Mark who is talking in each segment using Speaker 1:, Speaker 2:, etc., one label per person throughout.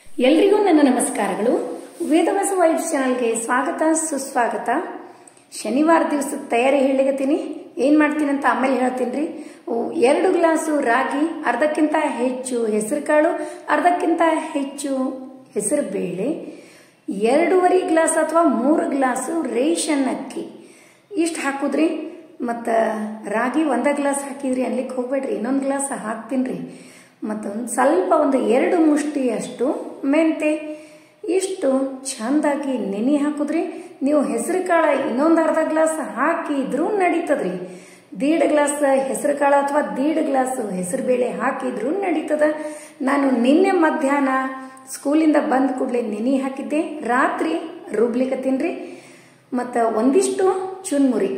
Speaker 1: ಎಲ್ರಿಗೂ ನನ್ನ ನಮಸ್ಕಾರಗಳು. ವೇದವಾಸ ವೈಟ್ ಚಾನಲ್ಗೆ ಸ್ವಾಗತ ಸುಸ್ವಾಗತ. ಶನಿವಾರ ದಿವಸದ ತಯಾರಿ ಹೇಳಿಗತ್ತೀನಿ. ಏನ್ ಮಾಡ್ತೀನಿ ಅಂತ ಆಮೇಲೆ ಹೇಳ್ತೀನಿ. 2 ಗ್ಲಾಸು ರಾಗಿ, ಅರ್ಧಕ್ಕಿಂತ ಹೆಚ್ಚು ಹೆಸರು ಕಾಳು, ಅರ್ಧಕ್ಕಿಂತ ಹೆಚ್ಚು ಹೆಸರು ಬೇಳೆ, 2.5 ಗ್ಲಾಸ್ ಅಥವಾ 3 ಗ್ಲಾಸು ರೇಷನ್ ಅಕ್ಕಿ ಇಷ್ಟು ಹಾಕುದ್ರಿ. ಮತ್ತು ರಾಗಿ 1 ಗ್ಲಾಸ್ ಹಾಕಿದ್ರಿ ಅನ್ಲಿಕ್ಕೆ ಹೋಗ್ಬೇಡ್ರಿ, ಇನ್ನೊಂದು ಗ್ಲಾಸ್ ಹಾಕ್ತೀನಿ. ಮತ್ತು ಸ್ವಲ್ಪ 2 ಮುಷ್ಟಿಯಷ್ಟು ಮೆಂತೆ ಇಷ್ಟು ಚಂದಾಗಿ ನೆನೆ ಹಾಕುದ್ರಿ. ನೀವು ಹೆಸರು ಕಾಳ ಇನ್ನೊಂದು ಅರ್ಧ ಗ್ಲಾಸ್ ಹಾಕಿದ್ರೂ ನಡೀತದ್ರಿ. 1.5 ಗ್ಲಾಸ್ ಹೆಸರು ಕಾಳು ಅಥವಾ 1.5 ಗ್ಲಾಸ್ ಹೆಸರು ಬೇಳೆ ಹಾಕಿದ್ರೂ ನಡೀತದ. ನಾನು ನಿನ್ನೆ ಮಧ್ಯಾಹ್ನ ಸ್ಕೂಲಿಂದ ಬಂದ ಕೂಡಲೇ ನೆನೆ ಹಾಕಿದ್ದೆ, ರಾತ್ರಿ ರುಬ್ಲಿಕತ್ತೀನ್ರಿ. ಮತ್ತು ಒಂದಿಷ್ಟು ಚುನ್ಮುರಿ,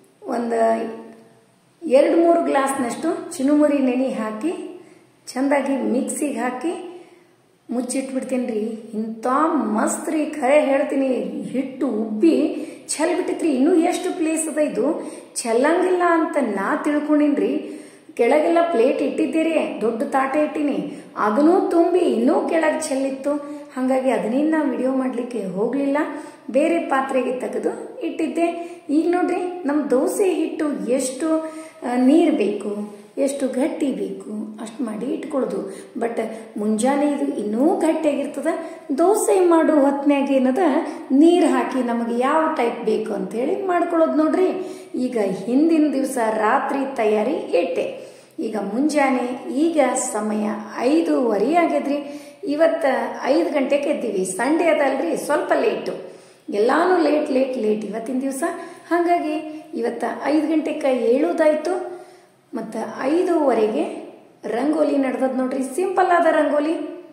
Speaker 1: 2-3 ಗ್ಲಾಸ್ನಷ್ಟು ಚುನುಮುರಿ ನೆನೆ ಹಾಕಿ ಚಂದಾಗಿ ಮಿಕ್ಸಿಗೆ ಹಾಕಿ ಮುಚ್ಚಿಟ್ಬಿಡ್ತೀನಿ ರೀ. ಇಂಥ ಮಸ್ತ್ ರೀ, ಖರೆ ಹೇಳ್ತೀನಿ. ಹಿಟ್ಟು ಉಬ್ಬಿ ಚೆಲ್ ಬಿಟ್ಟಿತ್ರಿ. ಇನ್ನೂ ಎಷ್ಟು ಪ್ಲೇಸ್ ಅದ ಇದು ಚೆಲ್ಲಂಗಿಲ್ಲ ಅಂತ ನಾ ತಿಳ್ಕೊಂಡಿನ್ರಿ. ಕೆಳಗೆಲ್ಲ ಪ್ಲೇಟ್ ಇಟ್ಟಿದ್ದೀರಿ, ದೊಡ್ಡ ತಾಟೆ ಇಟ್ಟಿನಿ, ಅದನ್ನೂ ತುಂಬಿ ಇನ್ನೂ ಕೆಳಗೆ ಚೆಲ್ಲಿತ್ತು. ಹಾಗಾಗಿ ಅದನ್ನೇನು ನಾ ವಿಡಿಯೋ ಮಾಡಲಿಕ್ಕೆ ಹೋಗಲಿಲ್ಲ, ಬೇರೆ ಪಾತ್ರೆಗೆ ತೆಗೆದು ಇಟ್ಟಿದ್ದೆ. ಈಗ ನೋಡ್ರಿ, ನಮ್ಮ ದೋಸೆ ಹಿಟ್ಟು ಎಷ್ಟು ನೀರು ಬೇಕು, ಎಷ್ಟು ಗಟ್ಟಿ ಬೇಕು ಅಷ್ಟು ಮಾಡಿ ಇಟ್ಕೊಳ್ಳೋದು. ಬಟ್ ಮುಂಜಾನೆ ಇದು ಇನ್ನೂ ಗಟ್ಟಿಯಾಗಿರ್ತದ. ದೋಸೆ ಮಾಡೋ ಹೊತ್ನ್ಯಾಗ ಏನದ ನೀರು ಹಾಕಿ ನಮಗೆ ಯಾವ ಟೈಪ್ ಬೇಕು ಅಂತೇಳಿ ಮಾಡ್ಕೊಳ್ಳೋದು ನೋಡ್ರಿ. ಈಗ ಹಿಂದಿನ ದಿವಸ ರಾತ್ರಿ ತಯಾರಿ ಇಟ್ಟೆ. ಈಗ ಮುಂಜಾನೆ ಈಗ ಸಮಯ 5:15 ಆಗ್ಯದ್ರಿ. ಇವತ್ತು 5 ಗಂಟೆಗೆ ಎದ್ದೀವಿ. ಸಂಡೇ ಅದಲ್ರಿ, ಸ್ವಲ್ಪ ಲೇಟು, ಎಲ್ಲಾನು ಲೇಟ್ ಇವತ್ತಿನ ದಿವಸ. ಹಾಗಾಗಿ ಇವತ್ತು 5 ಗಂಟೆಗೆ ಏಳೋದಾಯ್ತು. ಮತ್ತು 5:15 ರಂಗೋಲಿ ನಡೆದದ್ ನೋಡ್ರಿ, ಸಿಂಪಲ್ ಆದ ರಂಗೋಲಿ.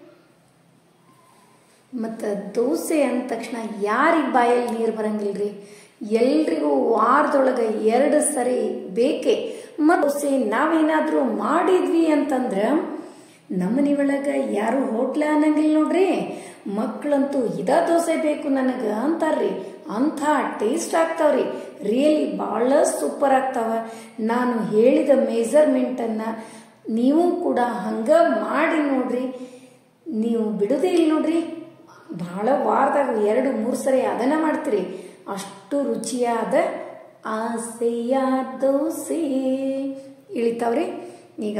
Speaker 1: ಮತ್ತು ದೋಸೆ ಅಂದ ತಕ್ಷಣ ಯಾರಿಗೆ ಬಾಯಲ್ಲಿ ನೀರು ಬರಂಗಿಲ್ರಿ, ಎಲ್ರಿಗೂ ವಾರದೊಳಗೆ 2 ಸರಿ ಬೇಕೆ. ಮತ್ತು ದೋಸೆ ನಾವೇನಾದ್ರೂ ಮಾಡಿದ್ವಿ ಅಂತಂದ್ರ ನಮ್ಮನೆ ಒಳಗೆ ಯಾರು ಹೋಟ್ಲ ಅನ್ನಂಗಿಲ್ಲ ನೋಡ್ರಿ. ಮಕ್ಕಳಂತೂ ಇದ ದೋಸೆ ಬೇಕು ನನಗೆ ಅಂತಾರ್ರಿ. ಅಂಥ ಟೇಸ್ಟ್ ಆಗ್ತಾವ್ರಿ, ರಿಯಲಿ ಭಾಳ ಸೂಪರ್ ಆಗ್ತಾವ. ನಾನು ಹೇಳಿದ ಮೆಜರ್ಮೆಂಟನ್ನು ನೀವು ಕೂಡ ಹಂಗ ಮಾಡಿ ನೋಡ್ರಿ, ನೀವು ಬಿಡೋದೇ ಇಲ್ಲ ನೋಡ್ರಿ. ಭಾಳ ವಾರದಾಗ 2-3 ಸರಿ ಅದನ್ನ ಮಾಡ್ತೀರಿ. ಅಷ್ಟು ರುಚಿಯಾದ ಆಸೆಯ ದೋಸೆ ಇಳಿತಾವ್ರಿ. ಈಗ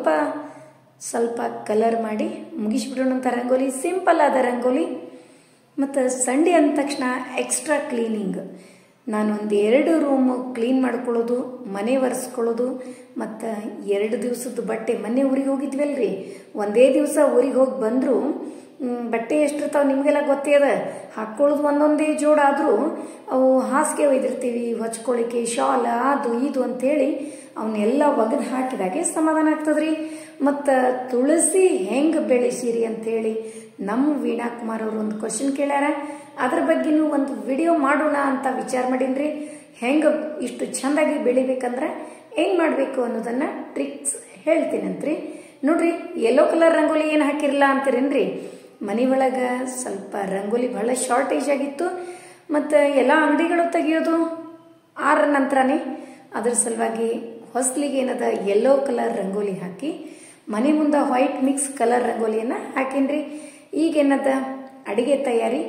Speaker 1: ಸ್ವಲ್ಪ ಕಲರ್ ಮಾಡಿ ಮುಗಿಸ್ಬಿಡೋಣಂತ ರಂಗೋಲಿ, ಸಿಂಪಲ್ ಆದ ರಂಗೋಲಿ. ಮತ್ತು ಸಂಡೇ ಅಂದ ತಕ್ಷಣ ಎಕ್ಸ್ಟ್ರಾ ಕ್ಲೀನಿಂಗ್. ನಾನು 2 ರೂಮು ಕ್ಲೀನ್ ಮಾಡ್ಕೊಳ್ಳೋದು, ಮನೆ ಒರೆಸ್ಕೊಳ್ಳೋದು. ಮತ್ತು 2 ದಿವಸದ ಬಟ್ಟೆ, ಮೊನ್ನೆ ಊರಿಗೆ ಹೋಗಿದ್ವಲ್ರಿ, ಒಂದೇ ದಿವಸ ಊರಿಗೆ ಹೋಗಿ ಬಂದರೂ ಬಟ್ಟೆ ಎಷ್ಟಿರ್ತಾವೆ ನಿಮಗೆಲ್ಲ ಗೊತ್ತೇ ಅದ. ಹಾಕ್ಕೊಳ್ಳೋದು ಒಂದೊಂದೇ ಜೋಡಾದರೂ ಅವು ಹಾಸಿಗೆ ಒಯ್ದಿರ್ತೀವಿ ಹೊಚ್ಕೊಳ್ಳಿಕ್ಕೆ, ಶಾಲ ಅದು ಇದು ಅಂಥೇಳಿ ಅವನ್ನೆಲ್ಲ ಒಗೆದು ಹಾಕಿದಾಗೆ ಸಮಾಧಾನ ಆಗ್ತದ್ರಿ. ಮತ್ತು ತುಳಸಿ ಹೆಂಗೆ ಬೆಳೆಸಿರಿ ಅಂಥೇಳಿ ನಮ್ಮ ವೀಣಾ ಕುಮಾರ್ ಅವರು ಒಂದು ಕ್ವಶನ್ ಕೇಳ್ಯಾರ. ಅದ್ರ ಬಗ್ಗೆನೂ ಒಂದು ವಿಡಿಯೋ ಮಾಡೋಣ ಅಂತ ವಿಚಾರ ಮಾಡೀನ್ರಿ. ಹೆಂಗೆ ಇಷ್ಟು ಚೆಂದಾಗಿ ಬೆಳಿಬೇಕಂದ್ರೆ ಏನು ಮಾಡಬೇಕು ಅನ್ನೋದನ್ನು ಟ್ರಿಕ್ಸ್ ಹೇಳ್ತೀನಂತ್ರಿ. ನೋಡ್ರಿ, ಯೆಲ್ಲೋ ಕಲರ್ ರಂಗೋಲಿ ಏನು ಹಾಕಿರಲ್ಲ ಅಂತೀರೇನ್ರಿ. ಮನೆ ಒಳಗೆ ಸ್ವಲ್ಪ ರಂಗೋಲಿ ಭಾಳ ಶಾರ್ಟೇಜ್ ಆಗಿತ್ತು. ಮತ್ತು ಎಲ್ಲ ಅಂಗಡಿಗಳು ತೆಗಿಯೋದು 6 ನಂತರನೇ. ಅದ್ರ ಸಲುವಾಗಿ ಹೊಸ್ಲಿಗೆ ಏನದ ಯೆಲ್ಲೋ ಕಲರ್ ರಂಗೋಲಿ ಹಾಕಿ ಮನೆ ಮುಂದೆ ವೈಟ್ ಮಿಕ್ಸ್ ಕಲರ್ ರಂಗೋಲಿಯನ್ನು ಹಾಕೀನ್ರಿ. ಈಗೇನದ ಅಡಿಗೆ ತಯಾರಿ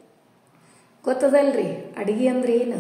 Speaker 1: ಗೊತ್ತದಲ್ರಿ. ಅಡಿಗೆ ಅಂದ್ರೆ ಏನು,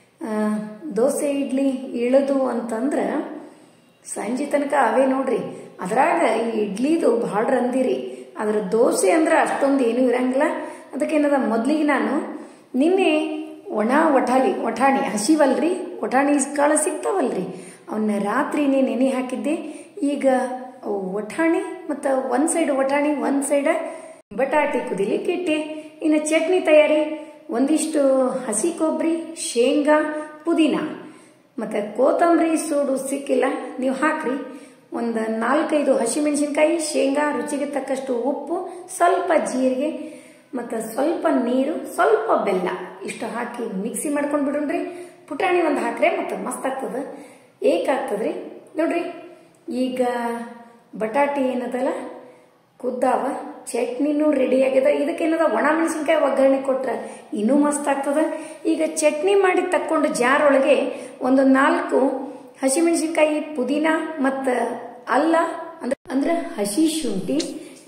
Speaker 1: ದೋಸೆ ಇಡ್ಲಿ ಇಳೋದು ಅಂತಂದ್ರೆ ಸಂಜೆ ತನಕ ಅವೇ ನೋಡ್ರಿ. ಅದ್ರಾಗ ಈ ಇಡ್ಲಿದು ಭಾಳ ರಂದಿರಿ, ಅದ್ರ ದೋಸೆ ಅಂದ್ರೆ ಅಷ್ಟೊಂದು ಏನೂ ಇರಂಗಿಲ್ಲ. ಅದಕ್ಕೇನದ ಮೊದಲಿಗೆ ನಾನು ನಿನ್ನೆ ಒಣ ಒಠಾಣಿ ಹಸಿವಲ್ರಿ, ಒಠಾಣಿ ಕಾಳು ಸಿಗ್ತಾವಲ್ರಿ, ಅವನ್ನ ರಾತ್ರಿನೇ ನೆನೆ ಹಾಕಿದ್ದೆ. ಈಗ ಒಠಾಣಿ ಮತ್ತು ಒಂದು ಸೈಡ್ ಒಠಾಣಿ, ಒಂದು ಸೈಡ್ ಬಟಾಟೆ ಕುದಿಲಿಕ್ಕೆ ಇಟ್ಟೆ. ಇನ್ನು ಚಟ್ನಿ ತಯಾರಿ, ಒಂದಿಷ್ಟು ಹಸಿ ಕೊಬ್ಬರಿ, ಶೇಂಗಾ, ಪುದೀನ ಮತ್ತು ಕೊತ್ತಂಬರಿ ಸೂಡು ಸಿಕ್ಕಿಲ್ಲ ನೀವು ಹಾಕ್ರಿ. ಒಂದು 4-5 ಹಸಿಮೆಣಸಿನ್ಕಾಯಿ, ಶೇಂಗಾ, ರುಚಿಗೆ ತಕ್ಕಷ್ಟು ಉಪ್ಪು, ಸ್ವಲ್ಪ ಜೀರಿಗೆ ಮತ್ತು ಸ್ವಲ್ಪ ನೀರು, ಸ್ವಲ್ಪ ಬೆಲ್ಲ ಇಷ್ಟು ಹಾಕಿ ಮಿಕ್ಸಿ ಮಾಡ್ಕೊಂಡು ಬಿಡೋಣ್ರಿ. ಪುಟಾಣಿ ಒಂದು ಹಾಕ್ರೆ ಮತ್ತು ಮಸ್ತ್ ಆಗ್ತದೆ, ಏಕಾಗ್ತದ್ರಿ. ನೋಡ್ರಿ, ಈಗ ಬಟಾಟೆ ಏನದಲ್ಲ ಕುದ್ದಾವ, ಚಟ್ನಿನೂ ರೆಡಿ ಆಗ್ಯದ. ಇದಕ್ಕೇನದ ಒಣ ಮೆಣಸಿನ್ಕಾಯಿ ಒಗ್ಗರಣೆ ಕೊಟ್ರೆ ಇನ್ನೂ ಮಸ್ತ್ ಆಗ್ತದ. ಈಗ ಚಟ್ನಿ ಮಾಡಿ ತಕ್ಕೊಂಡು ಜಾರ್ ಒಳಗೆ ಒಂದು 4 ಹಸಿಮೆಣಸಿನ್ಕಾಯಿ, ಪುದೀನ ಮತ್ತು ಅಲ್ಲ ಅಂದ್ರೆ ಹಸಿ ಶುಂಠಿ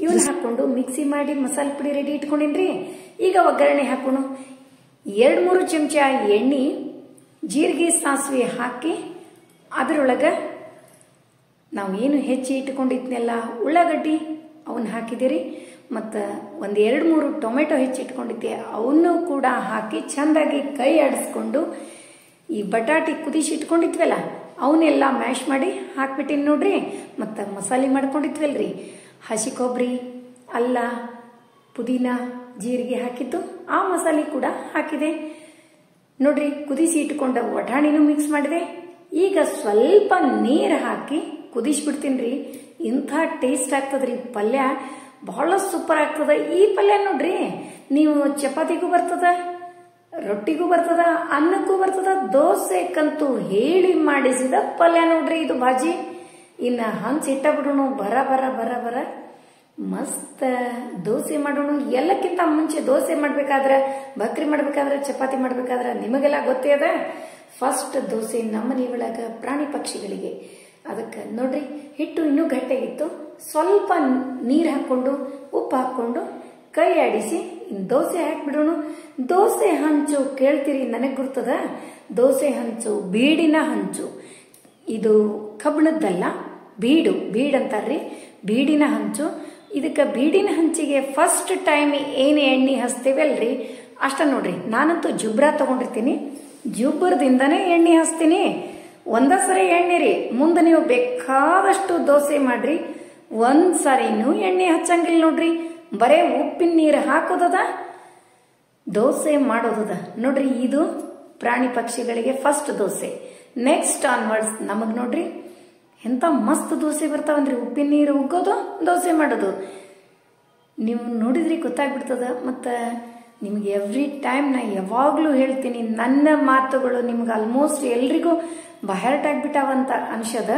Speaker 1: ಇವನ್ನ ಹಾಕೊಂಡು ಮಿಕ್ಸಿ ಮಾಡಿ ಮಸಾಲೆ ಪುಡಿ ರೆಡಿ ಇಟ್ಕೊಂಡಿನ್ರಿ. ಈಗ ಒಗ್ಗರಣೆ ಹಾಕೋಣ. 2-3 ಚಮಚ ಎಣ್ಣೆ, ಜೀರಿಗೆ, ಸಾಸಿವೆ ಹಾಕಿ ಅದರೊಳಗೆ ನಾವು ಏನು ಹೆಚ್ಚಿ ಇಟ್ಕೊಂಡಿದ್ನೆಲ್ಲ ಉಳ್ಳಾಗಡ್ಡಿ ಅವನ್ನ ಹಾಕಿದಿರಿ. ಮತ್ತು 1-2-3 ಟೊಮೆಟೊ ಹೆಚ್ಚಿಟ್ಕೊಂಡಿದ್ದೆ ಅವನ್ನೂ ಕೂಡ ಹಾಕಿ ಚೆಂದಾಗಿ ಕೈ ಆಡಿಸ್ಕೊಂಡು ಈ ಬಟಾಟೆ ಕುದಿಸಿ ಇಟ್ಕೊಂಡಿದ್ವಲ್ಲ ಅವನ್ನೆಲ್ಲ ಮ್ಯಾಶ್ ಮಾಡಿ ಹಾಕ್ಬಿಟ್ಟಿನಿ ನೋಡ್ರಿ. ಮತ್ತು ಮಸಾಲೆ ಮಾಡ್ಕೊಂಡಿದ್ವಲ್ರಿ, ಹಸಿ ಕೊಬ್ಬರಿ, ಅಲ್ಲ, ಪುದೀನ, ಜೀರಿಗೆ ಹಾಕಿದ್ದು ಆ ಮಸಾಲೆ ಕೂಡ ಹಾಕಿದೆ ನೋಡ್ರಿ. ಕುದಿಸಿ ಇಟ್ಕೊಂಡ ವಟಾಣಿನೂ ಮಿಕ್ಸ್ ಮಾಡಿದೆ. ಈಗ ಸ್ವಲ್ಪ ನೀರು ಹಾಕಿ ಕುದಿಸ್ಬಿಡ್ತೀನಿ ರೀ. ಇಂಥ ಟೇಸ್ಟ್ ಆಗ್ತದ್ರಿ ಪಲ್ಯ, ಬಹಳ ಸೂಪರ್ ಆಗ್ತದ. ಈ ಪಲ್ಯ ನೋಡ್ರಿ ನೀವು ಚಪಾತಿಗೂ ಬರ್ತದ, ರೊಟ್ಟಿಗೂ ಬರ್ತದ, ಅನ್ನಕ್ಕೂ ಬರ್ತದ, ದೋಸೆಕ್ಕಂತೂ ಹೇಳಿ ಮಾಡಿಸಿದ ಪಲ್ಯ ನೋಡ್ರಿ ಇದು ಭಾಜಿ. ಇನ್ನು ಹಂಚಿಟ್ಟ ಬಿಡೋಣ, ಬರ ಬರ ಬರ ಬರ ಮಸ್ತ್ ದೋಸೆ ಮಾಡೋಣ. ಎಲ್ಲಕ್ಕಿಂತ ಮುಂಚೆ ದೋಸೆ ಮಾಡ್ಬೇಕಾದ್ರೆ, ಬಕ್ರಿ ಮಾಡ್ಬೇಕಾದ್ರೆ, ಚಪಾತಿ ಮಾಡ್ಬೇಕಾದ್ರೆ ನಿಮಗೆಲ್ಲ ಗೊತ್ತೇ ಅದ. ಫಸ್ಟ್ ದೋಸೆ ನಮ್ಮ ಮನೆ ಒಳಗ ಪ್ರಾಣಿ ಪಕ್ಷಿಗಳಿಗೆ. ಅದಕ್ಕೆ ನೋಡ್ರಿ ಹಿಟ್ಟು ಇನ್ನೂ ಗಟ್ಟಿಯಾಗಿತ್ತು, ಸ್ವಲ್ಪ ನೀರು ಹಾಕೊಂಡು ಉಪ್ಪು ಹಾಕೊಂಡು ಕೈ ಆಡಿಸಿ ದೋಸೆ ಹಾಕ್ಬಿಡೋಣ. ದೋಸೆ ಹಂಚು ಕೇಳ್ತೀರಿ, ನನಗೆ ಗುರ್ತದ. ದೋಸೆ ಹಂಚು ಬೀಡಿನ ಹಂಚು, ಇದು ಕಬ್ಬಣದ್ದಲ್ಲ, ಬೀಡ್ ಅಂತಾರ್ರಿ, ಬೀಡಿನ ಹಂಚು. ಇದಕ್ಕೆ ಬೀಡಿನ ಹಂಚಿಗೆ ಫಸ್ಟ್ ಟೈಮ್ ಏನು ಎಣ್ಣೆ ಹಚ್ತೇವಲ್ರಿ ಅಷ್ಟ ನೋಡ್ರಿ. ನಾನಂತೂ ಜುಬ್ರ ತಗೊಂಡಿರ್ತೀನಿ, ಜುಬ್ರದಿಂದನೇ ಎಣ್ಣೆ ಹಚ್ತೀನಿ. ಒಂದ ಸರಿ ಎಣ್ಣೆ ರೀ, ಮುಂದೆ ನೀವು ಬೇಕಾದಷ್ಟು ದೋಸೆ ಮಾಡ್ರಿ, ಒಂದ್ ಸರಿನೂ ಎಣ್ಣೆ ಹಚ್ಚಂಗಿಲ್ಲ ನೋಡ್ರಿ. ಬರೇ ಉಪ್ಪಿನ ನೀರು ಹಾಕೋದದ, ದೋಸೆ ಮಾಡೋದದ ನೋಡ್ರಿ. ಇದು ಪ್ರಾಣಿ ಪಕ್ಷಿಗಳಿಗೆ ಫಸ್ಟ್ ದೋಸೆ. ನೆಕ್ಸ್ಟ್ ಆನ್ವರ್ಡ್ಸ್ ನಮಗ್ ನೋಡ್ರಿ ಎಂತ ಮಸ್ತ್ ದೋಸೆ ಬರ್ತಾವಂದ್ರಿ. ಉಪ್ಪಿನ ನೀರು ಉಗ್ಗೋದು, ದೋಸೆ ಮಾಡೋದು ನೀವು ನೋಡಿದ್ರಿ ಗೊತ್ತಾಗ್ಬಿಡ್ತದ. ಮತ್ತು ನಿಮ್ಗೆ ಎವ್ರಿ ಟೈಮ್ ನಾ ಯಾವಾಗ್ಲೂ ಹೇಳ್ತೀನಿ, ನನ್ನ ಮಾತುಗಳು ನಿಮ್ಗೆ ಆಲ್ಮೋಸ್ಟ್ ಎಲ್ರಿಗೂ ಬಹರ್ಟ್ ಆಗ್ಬಿಟ್ಟಾವಂತ ಅನ್ಸದ.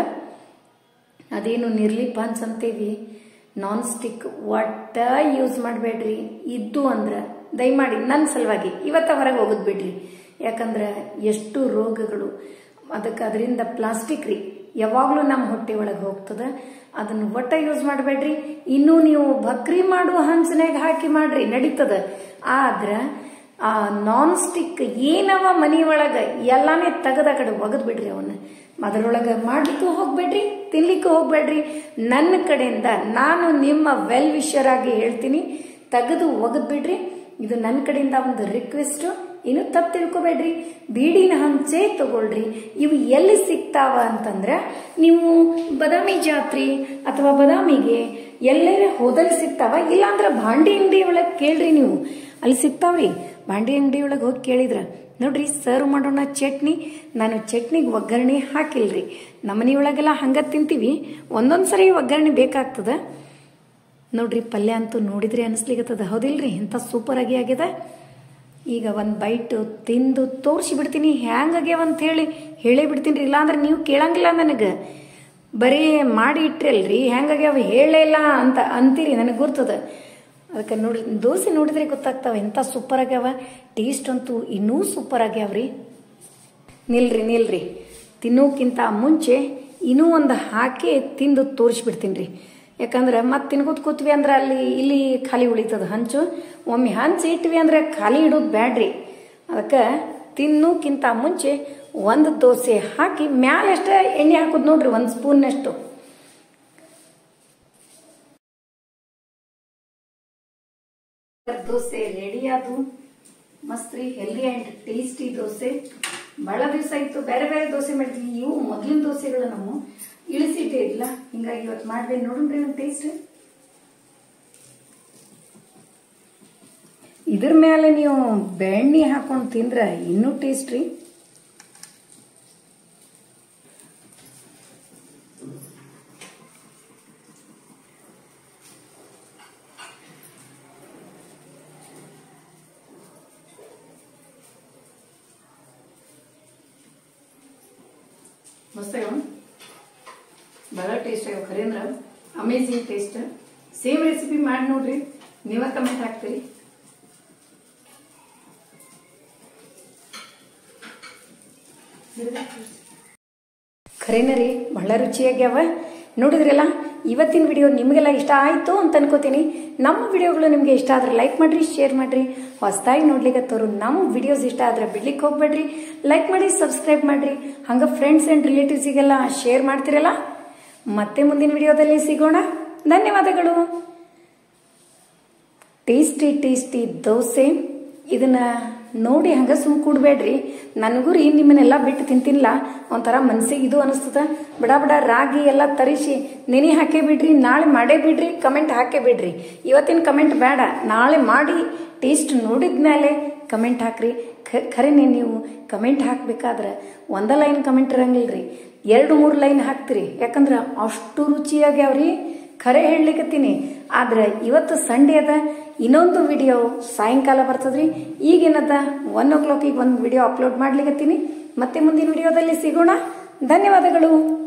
Speaker 1: ಅದೇನು ನಿರ್ಲಿಪ್ ಹಂಚ್ ಅಂತೀವಿ, ನಾನ್ ಸ್ಟಿಕ್ ಒಟ್ಟ ಯೂಸ್ ಮಾಡಬೇಡ್ರಿ. ಇದ್ದು ಅಂದ್ರೆ ದಯಮಾಡಿ ನನ್ನ ಸಲುವಾಗಿ ಇವತ್ತ ಹೊರಗೆ ಹೋಗೋದು ಬಿಡ್ರಿ. ಯಾಕಂದ್ರೆ ಎಷ್ಟು ರೋಗಗಳು ಅದಕ್ಕೆ, ಅದರಿಂದ ಪ್ಲಾಸ್ಟಿಕ್ ರೀ ಯಾವಾಗ್ಲೂ ನಮ್ಮ ಹೊಟ್ಟೆ ಒಳಗೆ ಹೋಗ್ತದ. ಅದನ್ನ ಒಟ್ಟ ಯೂಸ್ ಮಾಡಬೇಡ್ರಿ. ಇನ್ನು ನೀವು ಭಕ್ರಿ ಮಾಡುವ ಹಂಚನಾಗ ಹಾಕಿ ಮಾಡ್ರಿ ನಡೀತದ. ಆದ್ರ ಆ ನಾನ್ ಸ್ಟಿಕ್ ಏನವ ಮನಿ ಒಳಗ ಎಲ್ಲಾನೇ ತೆಗದ ಕಡೆ ಒಗದ್ ಬಿಡ್ರಿ. ಅವನ್ನ ಅದರೊಳಗ ಮಾಡ್ಲಿಕ್ಕೂ ಹೋಗ್ಬೇಡ್ರಿ, ತಿನ್ಲಿಕ್ಕೂ ಹೋಗ್ಬೇಡ್ರಿ. ನನ್ನ ಕಡೆಯಿಂದ ನಾನು ನಿಮ್ಮ ವೆಲ್ ವಿಶರ್ ಆಗಿ ಹೇಳ್ತೀನಿ, ತೆಗೆದು ಒಗದ್ ಬಿಡ್ರಿ. ಇದು ನನ್ನ ಕಡೆಯಿಂದ ಒಂದು ರಿಕ್ವೆಸ್ಟ್. ಇನ್ನು ತಪ್ಪು ತಿಳ್ಕೊಬೇಡ್ರಿ, ಬೀಡಿನ ಹಂಚೆ ತಗೊಳ್ರಿ. ಇವು ಎಲ್ಲಿ ಸಿಗ್ತಾವ ಅಂತಂದ್ರೆ, ನೀವು ಬದಾಮಿ ಜಾತ್ರೆ ಅಥವಾ ಬದಾಮಿಗೆ ಎಲ್ಲೇ ಹೋದಲ್ಲಿ ಸಿಗ್ತಾವ. ಇಲ್ಲಾಂದ್ರೆ ಭಾಂಡಿ ಅಂಗಡಿ ಒಳಗೆ ಕೇಳ್ರಿ, ನೀವು ಅಲ್ಲಿ ಸಿಗ್ತಾವ್ರಿ. ಭಾಂಡಿ ಅಂಗಡಿ ಒಳಗೆ ಹೋಗಿ ಕೇಳಿದ್ರ ನೋಡ್ರಿ, ಸರ್ವ್ ಮಾಡೋಣ ಚಟ್ನಿ. ನಾನು ಚಟ್ನಿಗೆ ಒಗ್ಗರಣೆ ಹಾಕಿಲ್ರಿ. ನಮ್ಮನೆಯೊಳಗೆಲ್ಲ ಹಂಗ ತಿಂತೀವಿ, ಒಂದೊಂದ್ಸರಿ ಒಗ್ಗರಣೆ ಬೇಕಾಗ್ತದ ನೋಡ್ರಿ. ಪಲ್ಯ ಅಂತೂ ನೋಡಿದ್ರೆ ಅನಿಸ್ಲಿಕ್ಕದ, ಹೌದಿಲ್ರಿ? ಎಂತ ಸೂಪರ್ ಆಗಿ ಆಗ್ಯದ. ಈಗ ಒಂದು ಬೈಟ್ ತಿಂದು ತೋರಿಸಿ ಬಿಡ್ತೀನಿ ಹ್ಯಾಂಗಾಗ್ಯಾವಂತ ಹೇಳೇ ಬಿಡ್ತೀನಿ ರೀ. ಇಲ್ಲಾಂದ್ರೆ ನೀವು ಕೇಳಂಗಿಲ್ಲ ನನಗೆ. ಬರೀ ಮಾಡಿ ಇಟ್ರಲ್ರಿ ಹ್ಯಾಂಗಾಗ್ಯಾವ ಹೇಳೇ ಅಂತ ಅಂತೀರಿ, ನನಗೆ ಗುರ್ತದ. ಅದಕ್ಕೆ ನೋಡ್ರಿ, ದೋಸೆ ನೋಡಿದ್ರೆ ಗೊತ್ತಾಗ್ತಾವ ಎಂತ ಸೂಪರ್ ಆಗ್ಯಾವ. ಟೇಸ್ಟ್ ಅಂತೂ ಇನ್ನೂ ಸೂಪರ್ ಆಗ್ಯಾವ್ರಿ. ನಿಲ್ರಿ, ತಿನ್ನೋಕ್ಕಿಂತ ಮುಂಚೆ ಇನ್ನೂ ಒಂದು ಹಾಕಿ ತಿಂದು ತೋರಿಸ್ಬಿಡ್ತೀನಿ ರೀ. ಯಾಕಂದ್ರೆ ಮತ್ತೆ ತಿನ್ಕೋತ ಕೂತ್ವಿ ಅಂದ್ರೆ ಇಲ್ಲಿ ಖಾಲಿ ಉಳಿತದ ಹಂಚು. ಒಮ್ಮೆ ಹಂಚು ಇಟ್ವಿ ಅಂದ್ರೆ ಖಾಲಿ ಇಡೋದು ಬ್ಯಾಡ್ರಿ. ಅದಕ್ಕೆ ತಿನ್ನೋಕ್ಕಿಂತ ಮುಂಚೆ ಒಂದು ದೋಸೆ ಹಾಕಿ ಮ್ಯಾಲೆಷ್ಟ ಎಣ್ಣೆ ಹಾಕೋದು ನೋಡ್ರಿ, 1 ಸ್ಪೂನ್ನಷ್ಟು. ದೋಸೆ ರೆಡಿ ಆದು. ಮಸ್ತ್ ರೀ, ಹೆಲ್ದಿ ಅಂಡ್ ಟೇಸ್ಟಿ ದೋಸೆ. ಬಹಳ ದಿವಸ ಆಯ್ತು ಬೇರೆ ಬೇರೆ ದೋಸೆ ಮಾಡಿದ್ವಿ. ಇವು ಮೊದಲಿನ ದೋಸೆಗಳು ನಮ್ಮ ಇಳಿಸಿಟ್ಟೇ ಇಲ್ಲ, ಹಿಂಗಾಗಿ ಇವತ್ತು ಮಾಡ್ಬೇಕು ನೋಡ್ರಿ ಒಂದು ಟೇಸ್ಟ್. ಇದ್ರ ಮೇಲೆ ನೀವು ಬೆಣ್ಣೆ ಹಾಕೊಂಡು ತಿಂದ್ರೆ ಇನ್ನೂ ಟೇಸ್ಟ್ ರೀ. ಮಸ್ತ್ ಆಗ್ಯಾವ, ಬಹಳ ಟೇಸ್ಟ್ ಆಗ್ಯಾವ. ಖರೆ ಅಂದ್ರ ಅಮೇಝಿಂಗ್ ಟೇಸ್ಟ್. ಸೇಮ್ ರೆಸಿಪಿ ಮಾಡಿ ನೋಡ್ರಿ, ನೀವ ಕಮೆಂಟ್ ಹಾಕ್ತೀರಿ. ಖರೇನ ರೀ, ಬಹಳ ರುಚಿಯಾಗ್ಯಾವ. ನೋಡಿದ್ರಲ್ಲ, ಇವತ್ತಿನ ವಿಡಿಯೋ ನಿಮಗೆಲ್ಲ ಇಷ್ಟ ಆಯಿತು ಅಂತ ಅನ್ಕೋತೀನಿ. ನಮ್ಮ ವಿಡಿಯೋಗಳು ನಿಮಗೆ ಇಷ್ಟ ಆದರೆ ಲೈಕ್ ಮಾಡಿರಿ, ಶೇರ್ ಮಾಡಿರಿ. ಹೊಸದಾಗಿ ನೋಡ್ಲಿಕ್ಕತ್ತವರು ನಮ್ಮ ವಿಡಿಯೋಸ್ ಇಷ್ಟ ಆದರೆ ಬಿಡ್ಲಿಕ್ಕೆ ಹೋಗ್ಬೇಡ್ರಿ. ಲೈಕ್ ಮಾಡಿ, ಸಬ್ಸ್ಕ್ರೈಬ್ ಮಾಡಿರಿ. ಹಂಗೆ ಫ್ರೆಂಡ್ಸ್ ಆ್ಯಂಡ್ ರಿಲೇಟಿವ್ಸಿಗೆಲ್ಲ ಶೇರ್ ಮಾಡ್ತಿರಲ್ಲ. ಮತ್ತೆ ಮುಂದಿನ ವಿಡಿಯೋದಲ್ಲಿ ಸಿಗೋಣ. ಧನ್ಯವಾದಗಳು. ಟೇಸ್ಟಿ ದೋಸೆ. ಇದನ್ನ ನೋಡಿ ಹಂಗೆ ಸುಮ್ ಕೂಡ್ಬೇಡ್ರಿ. ನನಗೂ ರೀ ನಿಮ್ಮನ್ನೆಲ್ಲ ಬಿಟ್ಟು ತಿಂತಿಲ್ಲ, ಒಂಥರ ಮನ್ಸಿಗೆ ಇದು ಅನಿಸ್ತದ. ಬಡ ರಾಗಿ ಎಲ್ಲ ತರಿಸಿ ನೆನೆ ಹಾಕೇ ಬಿಡ್ರಿ, ನಾಳೆ ಮಾಡೇ ಬಿಡ್ರಿ, ಕಮೆಂಟ್ ಹಾಕೇ ಬಿಡ್ರಿ. ಇವತ್ತಿನ ಕಮೆಂಟ್ ಬೇಡ, ನಾಳೆ ಮಾಡಿ ಟೇಸ್ಟ್ ನೋಡಿದ್ಮೇಲೆ ಕಮೆಂಟ್ ಹಾಕ್ರಿ. ಖರೇನೆ ನೀವು ಕಮೆಂಟ್ ಹಾಕ್ಬೇಕಾದ್ರೆ ಒಂದ ಲೈನ್ ಕಮೆಂಟ್ ಇರಂಗಿಲ್ರಿ, 2-3 ಲೈನ್ ಹಾಕ್ತಿರಿ. ಯಾಕಂದ್ರೆ ಅಷ್ಟು ರುಚಿಯಾಗ್ಯಾವ್ರಿ, ಖರೆ ಹೇಳಲಿಕ್ಕತ್ತೀನಿ. ಆದ್ರೆ ಇವತ್ತು ಸಂಡೇ ಅದ, ಇನ್ನೊಂದು ವಿಡಿಯೋ ಸಾಯಂಕಾಲ ಬರ್ತದ್ರಿ. ಈಗೇನದ 1 o'clock ಒಂದು ವಿಡಿಯೋ ಅಪ್ಲೋಡ್ ಮಾಡ್ಲಿಕ್ಕತ್ತೀನಿ. ಮತ್ತೆ ಮುಂದಿನ ವಿಡಿಯೋದಲ್ಲಿ ಸಿಗೋಣ. ಧನ್ಯವಾದಗಳು.